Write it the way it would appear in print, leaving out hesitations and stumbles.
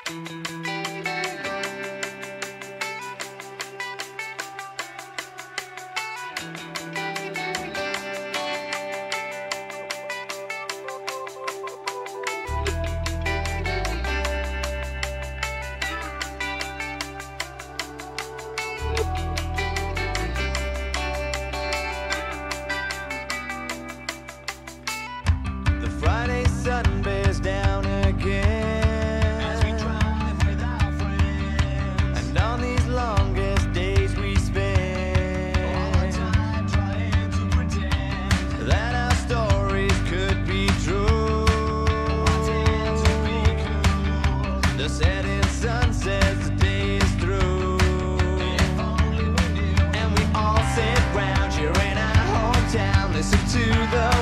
Friday sun bears down again as we drive with our friends, and on these longest days we spend all our time trying to pretend that our stories could be true. Wanting to be cool. The setting sun says the day is through. If only we knew. And we all sit round here in our hometown, listen to the